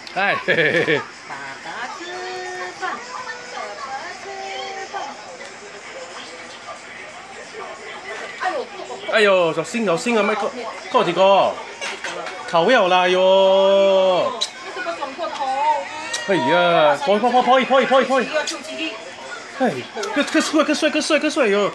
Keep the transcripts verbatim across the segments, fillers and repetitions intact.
哎，嘿嘿嘿。 爸爸吃饭，爸爸吃饭。哎呦， 哎呦，小心小心啊！咪過過幾個？頭油啦喲！ 你怎么转过头？ 哎呀，可以可以可以可以可以可以！ 要抽几滴？ 哎，個個帥個帥個帥個帥喲！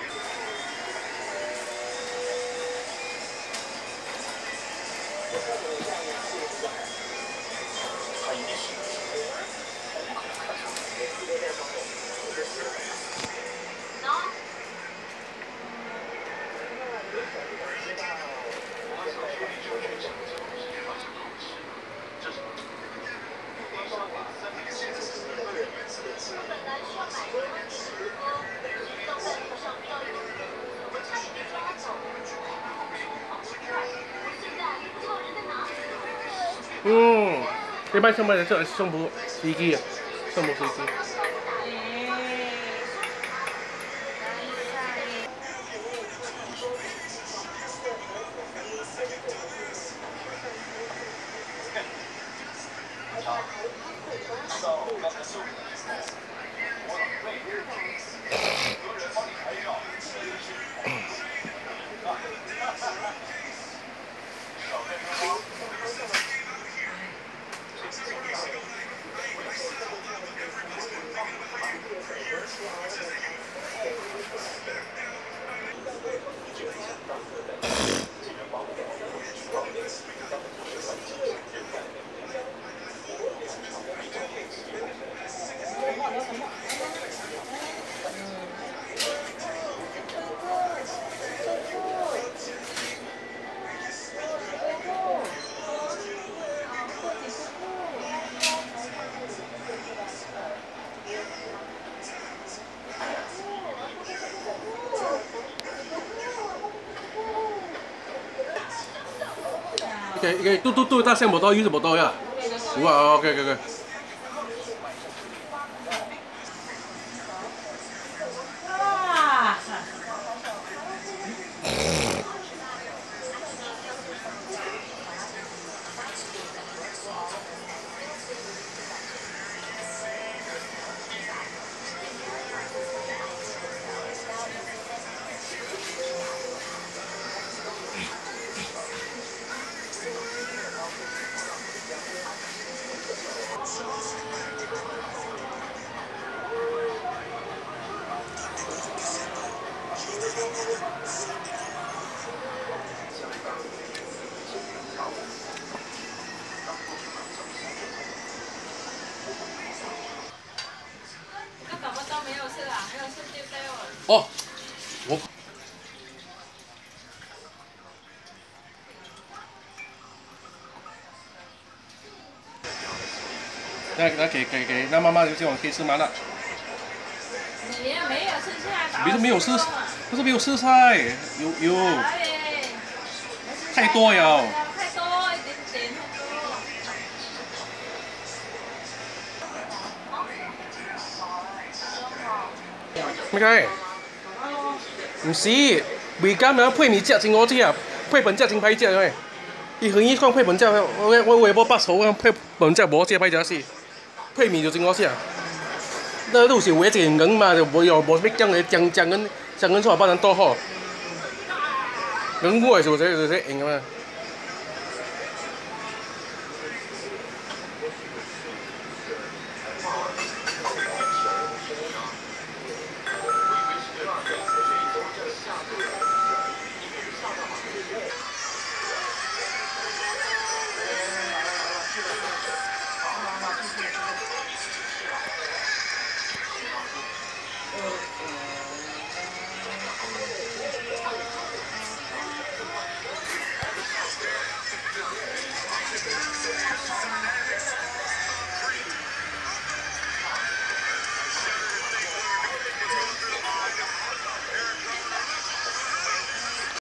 嗯，你買什麼的？這上部飛機啊，上部飛機。OK OK，都都都，大聲冇多，於是冇多呀。哇 OK OK OK。哦，我。那那给给给，那妈妈就这种可以吃完了。 没有没有剩下。 不是没有吃，不是没有吃菜，有有。太多了。 太多一点点太多。 咩解？唔是，而家咪配面隻正我知啊，配本隻正批隻嘅。伊佢依講配本隻，我我我冇八草啊，配本隻冇隻批隻是，配面就正我知啊。那都是為隻硬嘛，就冇又冇咩醬嘅醬醬跟醬跟出來不能多好，硬我係做這做這硬嘅嘛。